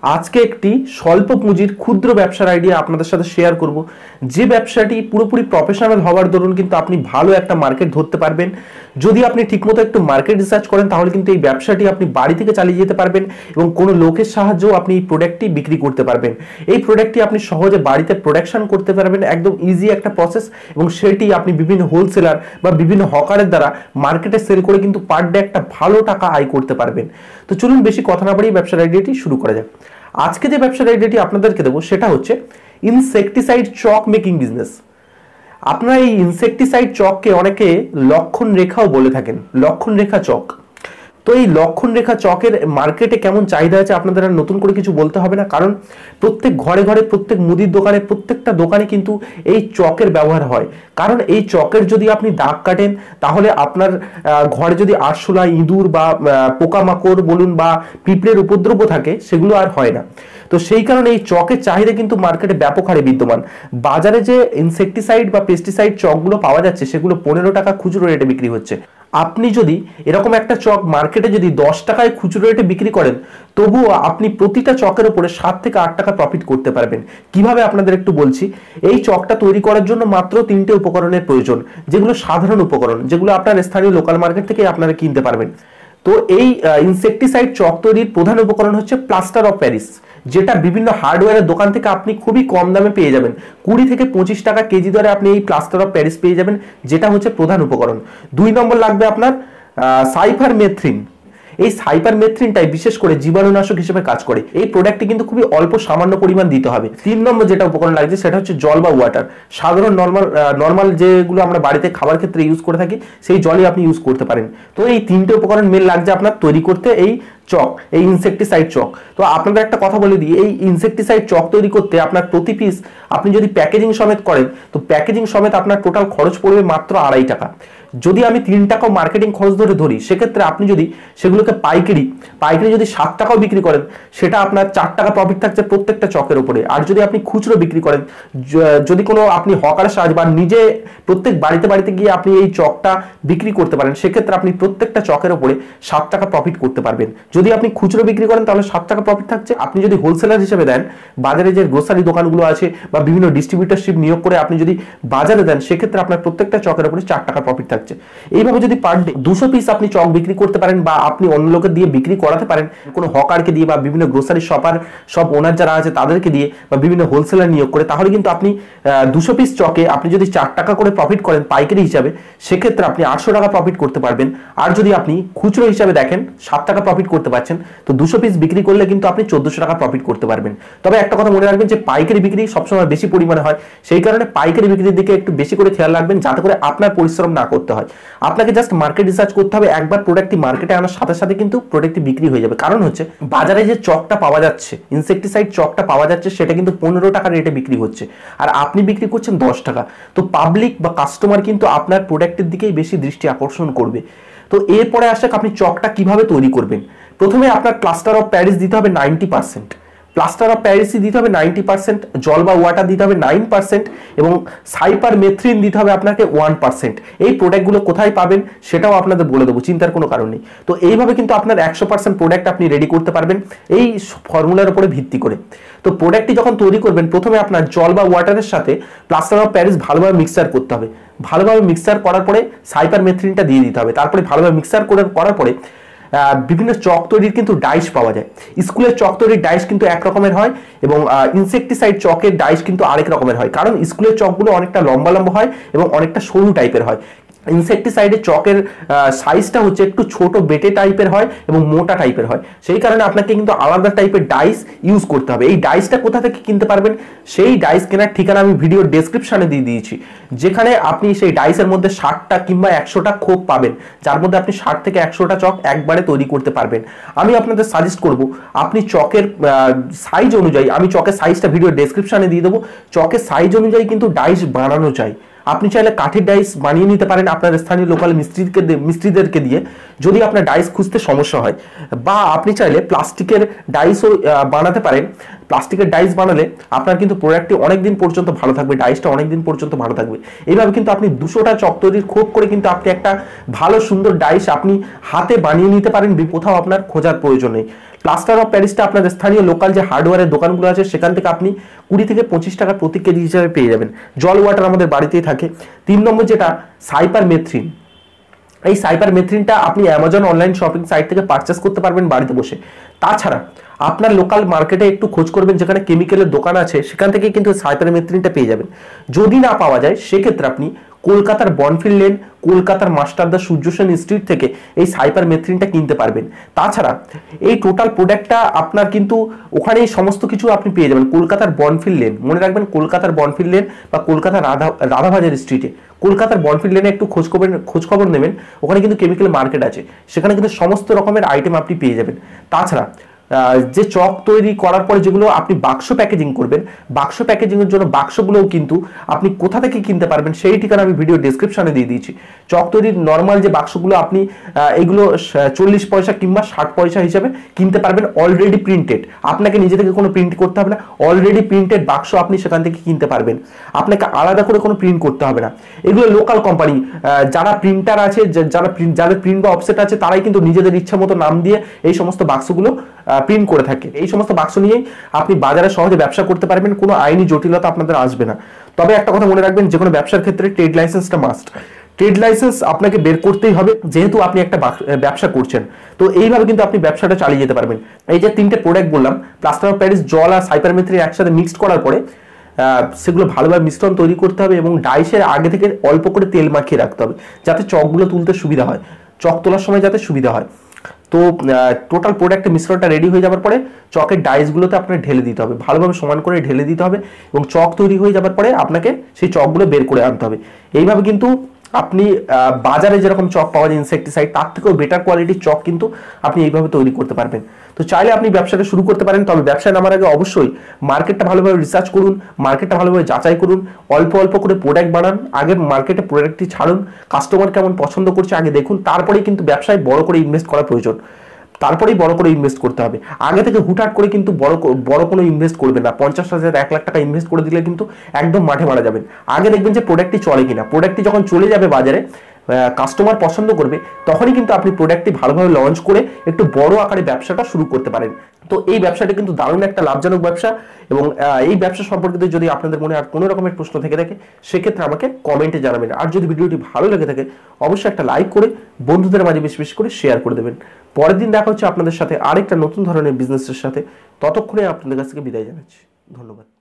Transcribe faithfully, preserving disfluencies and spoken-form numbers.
আজকে একটি স্বল্প পুঁজির ক্ষুদ্র ব্যবসার আইডিয়া আপনাদের সাথে শেয়ার করব, যে ব্যবসাটি পুরোপুরি প্রফেশনাল হওয়ার দরুন কিন্তু আপনি ভালো একটা মার্কেট ধরতে পারবেন। যদি আপনি ঠিকমতো একটু মার্কেট রিসার্চ করেন তাহলে কিন্তু এই ব্যবসাটি আপনি বাড়ি থেকে চালিয়ে যেতে পারবেন এবং কোনো লোকের সাহায্যেও আপনি এই প্রোডাক্টটি বিক্রি করতে পারবেন। এই প্রোডাক্টটি আপনি সহজে বাড়িতে প্রোডাকশন করতে পারবেন, একদম ইজি একটা প্রসেস, এবং সেটি আপনি বিভিন্ন হোলসেলার বা বিভিন্ন হকারের দ্বারা মার্কেটে সেল করে কিন্তু পার ডে একটা ভালো টাকা আয় করতে পারবেন। তো চলুন বেশি কথা না বাড়িয়ে ব্যবসার আইডিয়াটি শুরু করা যাক। আজকে যে ব্যবসার আইডিয়াটি আপনাদেরকে দেবো সেটা হচ্ছে ইনসেকটিসাইড চক মেকিং বিজনেস। আপনারা এই ইনসেকটিসাইড চককে অনেকে লক্ষণ রেখাও বলে থাকেন, লক্ষণ রেখা চক। তো এই লক্ষণ রেখা চকের মার্কেটে কেমন চাহিদা আছে আপনাদের আর নতুন করে কিছু বলতে হবে না, কারণ প্রত্যেক ঘরে ঘরে প্রত্যেক মুদির দোকানে প্রত্যেকটা দোকানে কিন্তু এই চকের ব্যবহার হয়। কারণ এই চকের যদি আপনি দাগ কাটেন তাহলে আপনার ঘরে যদি আরশোলা, ইঁদুর বা পোকামাকড় বলুন বা পিঁপড়ের উপদ্রব থাকে সেগুলো আর হয় না। তো সেই কারণে এই চকের চাহিদা কিন্তু মার্কেটে ব্যাপক হারে বিদ্যমান। বাজারে যে ইনসেকটিসাইড বা পেস্টিসাইড চকগুলো পাওয়া যাচ্ছে সেগুলো পনেরো টাকা খুচরো রেটে বিক্রি হচ্ছে। আপনি যদি এরকম একটা চক মার্কেটে যদি দশ টাকায় খুচরো রেটে বিক্রি করেন তবুও আপনি প্রতিটা চকের উপরে সাত থেকে আট টাকা প্রফিট করতে পারবেন। কিভাবে আপনাদের একটু বলছি। এই চকটা তৈরি করার জন্য মাত্র তিনটে উপকরণের প্রয়োজন, যেগুলো সাধারণ উপকরণ, যেগুলো আপনার স্থানীয় লোকাল মার্কেট থেকে আপনারা কিনতে পারবেন। তো এই ইনসেকটিসাইড চক তৈরির প্রধান উপকরণ হচ্ছে প্লাস্টার অফ প্যারিস, যেটা বিভিন্ন হার্ডওয়্যারের দোকান থেকে আপনি খুবই কম দামে পেয়ে যাবেন। কুড়ি থেকে পঁচিশ টাকা কেজি দরে আপনি এই প্লাস্টার অফ প্যারিস পেয়ে যাবেন, যেটা হচ্ছে প্রধান উপকরণ। দুই নম্বর লাগবে আপনার সাইপারমেথ্রিন। এই সাইপারমেথ্রিনটাই বিশেষ করে জীবাণুনাশক হিসেবে কাজ করে। এই প্রোডাক্টটি কিন্তু খুবই অল্প সামান্য পরিমাণ দিতে হবে। তিন নম্বর যেটা উপকরণ লাগছে সেটা হচ্ছে জল বা ওয়াটার। সাধারণ নর্মাল নর্মাল যেগুলো আমরা বাড়িতে খাবার ক্ষেত্রে ইউজ করে থাকি সেই জলই আপনি ইউজ করতে পারেন। তো এই তিনটে উপকরণ মেল লাগছে আপনার তৈরি করতে এই চক, এই ইনসেকটিসাইড চক। তো আপনাদের একটা কথা বলে দিই, এই ইনসেকটিসাইড চক তৈরি করতে আপনার প্রতি পিস আপনি যদি প্যাকেজিং সমেত করেন তো প্যাকেজিং সমেত আপনার টোটাল খরচ পড়বে মাত্র আড়াই টাকা। যদি আমি তিন টাকা মার্কেটিং খরচ ধরে ধরি সেক্ষেত্রে আপনি যদি সেগুলোকে পাইকারি পাইকারি যদি সাত টাকাও বিক্রি করেন সেটা আপনার চার টাকা প্রফিট থাকছে প্রত্যেকটা চকের উপরে। আর যদি আপনি খুচরো বিক্রি করেন, যদি কোনো আপনি হকারের সাহায্য বা নিজে প্রত্যেক বাড়িতে বাড়িতে গিয়ে আপনি এই চকটা বিক্রি করতে পারেন সেক্ষেত্রে আপনি প্রত্যেকটা চকের উপরে সাত টাকা প্রফিট করতে পারবেন। যদি আপনি খুচরো বিক্রি করেন তাহলে সাত টাকা প্রফিট থাকছে। আপনি যদি হোলসেলার হিসেবে দেন, বাজারে যে গ্রোসারি দোকানগুলো আছে বা বিভিন্ন ডিস্ট্রিবিউটারশিপ নিয়োগ করে আপনি যদি বাজারে দেন সেক্ষেত্রে আপনার প্রত্যেকটা চকের উপরে চার টাকা প্রফিট থাকছে। এইভাবে যদি পার ডে দুশো পিস আপনি চক বিক্রি করতে পারেন বা আপনি অন্য লোকের দিয়ে বিক্রি করাতে পারেন, কোনো হকারকে দিয়ে বা বিভিন্ন গ্রোসারি শপার সব ওনার যারা আছে তাদেরকে দিয়ে বা বিভিন্ন হোলসেলার নিয়োগ করে, তাহলে কিন্তু আপনি দুশো পিস চকে আপনি যদি চার টাকা করে প্রফিট করেন পাইকারি হিসাবে সেক্ষেত্রে আপনি আটশো টাকা প্রফিট করতে পারবেন। আর যদি আপনি খুচরো হিসাবে দেখেন সাত টাকা প্রফিট করতে পারছেন, তো দুশো পিস বিক্রি করলে কিন্তু আপনি চোদ্দশো টাকা প্রফিট করতে পারবেন। তবে একটা কথা মনে রাখবেন যে পাইকারি বিক্রি সবসময় বেশি পরিমাণে হয়, সেই কারণে পাইকারি বিক্রির দিকে একটু বেশি করে খেয়াল রাখবেন যাতে করে আপনার পরিশ্রম না করতে হয়। আপনাকে জাস্ট মার্কেট রিসার্চ করতে হবে, একবার প্রোডাক্টটি মার্কেটে আনার সাথে সাথে কিন্তু প্রোডাক্টটি বিক্রি হয়ে যাবে। কারণ হচ্ছে বাজারে যে চকটা পাওয়া যাচ্ছে, ইনসেকটিসাইড চকটা পাওয়া যাচ্ছে সেটা কিন্তু পনেরো টাকা রেটে বিক্রি হচ্ছে আর আপনি বিক্রি করছেন দশ টাকা। তো পাবলিক বা কাস্টমার কিন্তু আপনার প্রোডাক্টের দিকেই বেশি দৃষ্টি আকর্ষণ করবে। তো এরপরে আসলে আপনি চকটা কিভাবে তৈরি করবেন। প্রথমে আপনার প্লাস্টার অফ প্যারিস দিতে হবে নাইনটি পার্সেন্ট, প্লাস্টার অফ প্যারিসই দিতে হবে নাইনটি পার্সেন্ট, জল বা ওয়াটার দিতে হবে নাইন পার্সেন্ট এবং সাইপারমেথ্রিন দিতে হবে আপনাকে ওয়ান পার্সেন্ট। এই প্রোডাক্টগুলো কোথায় পাবেন সেটাও আপনাদের বলে দেবো, চিন্তার কোনো কারণ নেই। তো এইভাবে কিন্তু আপনার একশো পার্সেন্ট প্রোডাক্ট আপনি রেডি করতে পারবেন এই ফর্মুলার উপরে ভিত্তি করে। তো প্রোডাক্টটি যখন তৈরি করবেন প্রথমে আপনার জল বা ওয়াটারের সাথে প্লাস্টার অফ প্যারিস ভালোভাবে মিক্সচার করতে হবে। ভালোভাবে মিক্সচার করার পরে সাইপারমেথ্রিনটা দিয়ে দিতে হবে। তারপরে ভালোভাবে মিক্সচার করে করার পরে বিভিন্ন চক তৈরির কিন্তু ডাইস পাওয়া যায়। স্কুলের চক তৈরির ডাইস কিন্তু এক রকমের হয় এবং ইনসেকটিসাইড চকের ডাইস কিন্তু আরেক রকমের হয়, কারণ স্কুলের চকগুলো অনেকটা লম্বা লম্বা হয় এবং অনেকটা সরু টাইপের হয়। ইনসেকটিসাইডের চকের সাইজটা হচ্ছে একটু ছোট বেটে টাইপের হয় এবং মোটা টাইপের হয়, সেই কারণে আপনাকে কিন্তু আলাদা টাইপের ডাইস ইউজ করতে হবে। এই ডাইসটা কোথা থেকে কিনতে পারবেন সেই ডাইস কেনার ঠিকানা আমি ভিডিওর ডেসক্রিপশনে দিয়ে দিয়েছি, যেখানে আপনি সেই ডাইসের মধ্যে ষাটটা কিংবা একশোটা খোপ পাবেন, যার মধ্যে আপনি ষাট থেকে একশোটা চক একবারে তৈরি করতে পারবেন। আমি আপনাদের সাজেস্ট করব আপনি চকের সাইজ অনুযায়ী, আমি চকের সাইজটা ভিডিওর ডেসক্রিপশনে দিয়ে দেবো, চকের সাইজ অনুযায়ী কিন্তু ডাইস বানানো যায়। আপনি চাইলে কাঠের ডাইস বানিয়ে নিতে পারেন আপনার স্থানীয় লোকাল মিস্ত্রিকে মিস্ত্রিদেরকে দিয়ে, যদি আপনার ডাইস খুঁজতে সমস্যা হয়, বা আপনি চাইলে প্লাস্টিকের ডাইসও বানাতে পারেন। প্লাস্টিকের ডাইস বানালে আপনার কিন্তু প্রোডাক্টটি অনেকদিন পর্যন্ত ভালো থাকবে, ডাইসটা অনেকদিন পর্যন্ত ভালো থাকবে। এইভাবে কিন্তু আপনি দুশোটা চক তৈরির খোপ করে কিন্তু আপনি একটা ভালো সুন্দর ডাইস আপনি হাতে বানিয়ে নিতে পারেন, কোথাও আপনার খোঁজার প্রয়োজন নেই। প্লাস্টার অফ প্যারিসটা আপনাদের স্থানীয় লোকাল যে হার্ডওয়্যারের দোকানগুলো আছে সেখান থেকে আপনি কুড়ি থেকে পঁচিশ টাকা প্রতি কেজি হিসাবে পেয়ে যাবেন। জল ওয়াটার আমাদের বাড়িতেই থাকে। তিন নম্বর যেটা সাইপারমেথ্রিন, এই সাইপারমেথ্রিনটা আপনি অ্যামাজন অনলাইন শপিং সাইট থেকে পারচেস করতে পারবেন বাড়িতে বসে। তাছাড়া আপনার লোকাল মার্কেটে একটু খোঁজ করবেন, যেখানে কেমিক্যালের দোকান আছে সেখান থেকে কিন্তু সাইপারমেথ্রিনটা পেয়ে যাবেন। যদি না পাওয়া যায় সেক্ষেত্রে আপনি কলকাতার বনফিল্ড লেন, কলকাতার মাস্টারদা সূর্য সেন স্ট্রিট থেকে এই সাইপারমেথ্রিনটা কিনতে পারবেন। তাছাড়া এই টোটাল প্রোডাক্টটা আপনার কিন্তু ওখানেই সমস্ত কিছু আপনি পেয়ে যাবেন। কলকাতার বনফিল্ড লেন, মনে রাখবেন কলকাতার বনফিল্ড লেন বা কলকাতার রাধা রাধাবাজার স্ট্রিটে, কলকাতার বনফিল্ড লেনে একটু খোঁজ খবর খোঁজ খবর নেবেন, ওখানে কিন্তু কেমিক্যাল মার্কেট আছে, সেখানে কিন্তু সমস্ত রকমের আইটেম আপনি পেয়ে যাবেন। তাছাড়া যে চক তৈরি করার পরে যেগুলো আপনি বাক্স প্যাকেজিং করবেন, বাক্স প্যাকেজিংয়ের জন্য বাক্সগুলোও কিন্তু আপনি কোথা থেকে কিনতে পারবেন সেই ঠিকানা আমি ভিডিও ডেসক্রিপশনে দিয়ে দিয়েছি। চক তৈরির নর্মাল যে বাক্সগুলো আপনি এগুলো চল্লিশ পয়সা কিংবা ষাট পয়সা হিসাবে কিনতে পারবেন, অলরেডি প্রিন্টেড, আপনাকে নিজে থেকে কোনো প্রিন্ট করতে হবে না, অলরেডি প্রিন্টেড বাক্স আপনি সেখান থেকে কিনতে পারবেন, আপনাকে আলাদা করে কোনো প্রিন্ট করতে হবে না। এগুলো লোকাল কোম্পানি, যারা প্রিন্টার আছে, যারা যাদের প্রিন্ট বা অফসেট আছে তারাই কিন্তু নিজেদের ইচ্ছা মতো নাম দিয়ে এই সমস্ত বাক্সগুলো প্রিন্ট করে থাকে। এই সমস্ত বাক্স নিয়েই আপনি বাজারে সহজে ব্যবসা করতে পারবেন, কোনো আইনি জটিলতা আপনাদের আসবে না। তবে একটা কথা মনে রাখবেন, যে কোনো ব্যবসার ক্ষেত্রে ট্রেড লাইসেন্সটা মাস্ট। ট্রেড লাইসেন্স আপনাকে বের করতেই হবে, যেহেতু আপনি একটা ব্যবসা করছেন। তো এইভাবে কিন্তু আপনি ব্যবসাটা চালিয়ে যেতে পারবেন। এই যে তিনটে প্রোডাক্ট বললাম, প্লাস্টার অফ প্যারিস, জল আর সাইপারমেথ্রিন একসাথে মিক্সড করার পরে সেগুলো ভালোভাবে মিশ্রণ তৈরি করতে হবে এবং ডাইসের আগে থেকে অল্প করে তেল মাখিয়ে রাখতে হবে, যাতে চকগুলো তুলতে সুবিধা হয়, চক তোলার সময় যাতে সুবিধা হয়। তো টোটাল প্রোডাক্টের মিশ্রণটা রেডি হয়ে যাওয়ার পরে চকের ডাইসগুলোতে আপনাকে ঢেলে দিতে হবে, ভালোভাবে সমান করে ঢেলে দিতে হবে এবং চক তৈরি হয়ে যাওয়ার পরে আপনাকে সেই চকগুলো বের করে আনতে হবে। এইভাবে কিন্তু আপনি বাজারে যেরকম চক পাওয়া যায় ইনসেকটিসাইড, তার থেকেও বেটার কোয়ালিটির চক কিন্তু আপনি এইভাবে তৈরি করতে পারবেন। তো চাইলে আপনি ব্যবসাটা শুরু করতে পারেন, তবে ব্যবসায় নামার আগে অবশ্যই মার্কেটটা ভালোভাবে রিসার্চ করুন, মার্কেটটা ভালোভাবে যাচাই করুন, অল্প অল্প করে প্রোডাক্ট বানান, আগে মার্কেটে প্রোডাক্টটি ছাড়ুন, কাস্টমার কেমন পছন্দ করছে আগে দেখুন, তারপরেই কিন্তু ব্যবসায় বড় করে ইনভেস্ট করা প্রয়োজন, তারপরেই বড় করে ইনভেস্ট করতে হবে। আগে থেকে হুটহাট করে কিন্তু বড় বড় কোনো ইনভেস্ট করবেন না। পঞ্চাশ হাজার এক লাখ টাকা ইনভেস্ট করে দিলে কিন্তু একদম মাঠে মারা যাবেন। আগে দেখবেন যে প্রোডাক্টটি চলে কিনা, প্রোডাক্টটি যখন চলে যাবে বাজারে, কাস্টমার পছন্দ করবে, তখনই কিন্তু আপনি প্রোডাক্টটি ভালোভাবে লঞ্চ করে একটু বড় আকারে ব্যবসাটা শুরু করতে পারেন। তো এই ব্যবসাটা কিন্তু দারুণ একটা লাভজনক ব্যবসা এবং এই ব্যবসা সম্পর্কিত যদি আপনাদের মনে আর কোনো রকমের প্রশ্ন থেকে থাকে সেক্ষেত্রে আমাকে কমেন্টে জানাবেন। আর যদি ভিডিওটি ভালো লেগে থাকে অবশ্যই একটা লাইক করে বন্ধুদের মাঝে বেশি বেশি করে শেয়ার করে দেবেন। পরের দিন দেখা হচ্ছে আপনাদের সাথে আরেকটা নতুন ধরনের বিজনেসের সাথে। ততক্ষণে আপনাদের কাছ থেকে বিদায় জানাচ্ছি। ধন্যবাদ।